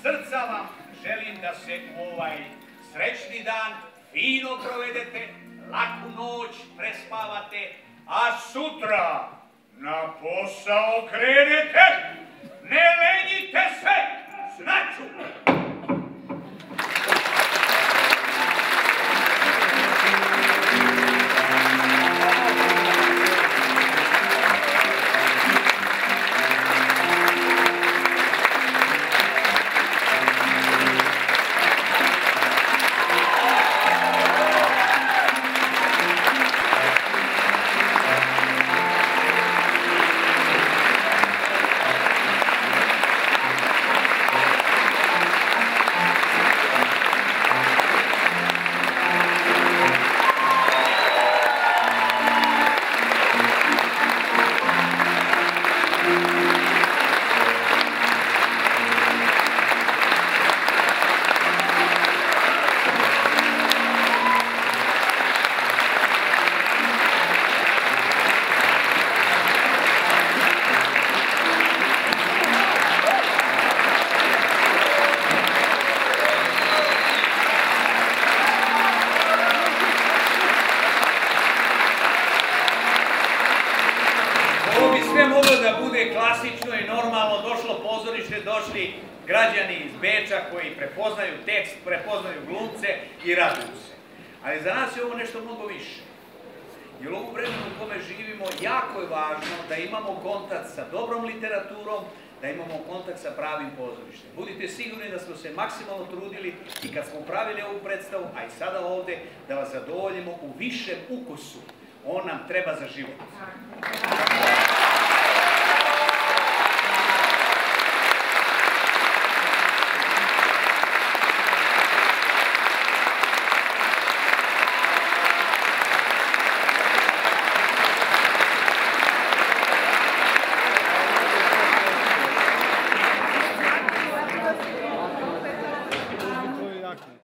srca vam želim da se u ovaj srećni dan fino provedete, laku noć prespavate, a sutra na posao krenete, ne lenjite se, znaću! Klasično i normalno došlo pozorište, došli građani iz Beča koji prepoznaju tekst, prepoznaju glumce i raduju se. Ali za nas je ovo nešto mnogo više. Jer u ovom vremenu u kome živimo jako je važno da imamo kontakt sa dobrom literaturom, da imamo kontakt sa pravim pozorištem. Budite sigurni da smo se maksimalno trudili i kad smo pravili ovu predstavu, a i sada ovde, da vas zadovoljimo u višem ukusu. On nam treba za život.